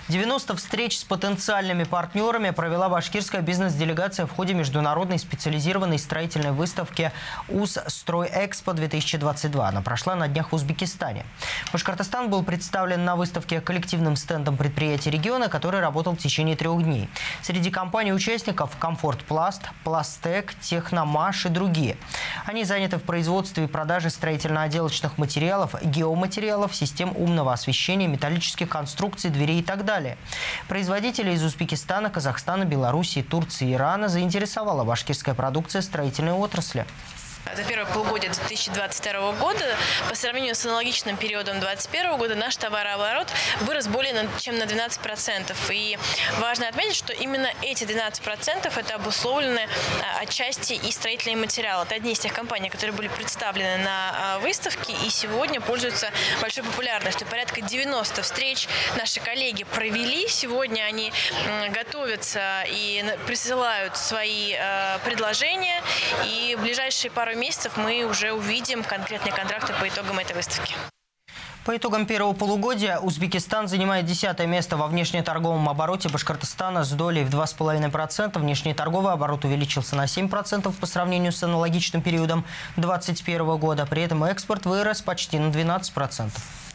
90 встреч с потенциальными партнерами провела башкирская бизнес-делегация в ходе международной специализированной строительной выставки УЗ-Стройэкспо-2022. Она прошла на днях в Узбекистане. Башкортостан был представлен на выставке коллективным стендом предприятий региона, который работал в течение 3 дней. Среди компаний-участников «Комфортпласт», «Пластек», «Техномаш» и другие. Они заняты в производстве и продаже строительно-отделочных материалов, геоматериалов, систем умного освещения, металлических конструкций, дверей и так далее. Производители из Узбекистана, Казахстана, Белоруссии, Турции и Ирана заинтересовала башкирская продукция строительной отрасли. За первое полугодие 2022 года по сравнению с аналогичным периодом 2021 года наш товарооборот вырос более чем на 12%. И важно отметить, что именно эти 12% это обусловлены отчасти и строительные материалы. Это одни из тех компаний, которые были представлены на выставке и сегодня пользуются большой популярностью. Порядка 90 встреч наши коллеги провели. Сегодня они готовятся и присылают свои предложения. И в ближайшие пару месяцев мы уже увидим конкретные контракты по итогам этой выставки. По итогам первого полугодия Узбекистан занимает 10-е место во внешнеторговом обороте Башкортостана с долей в 2,5%. Внешнеторговый оборот увеличился на 7% по сравнению с аналогичным периодом 2021 года. При этом экспорт вырос почти на 12%.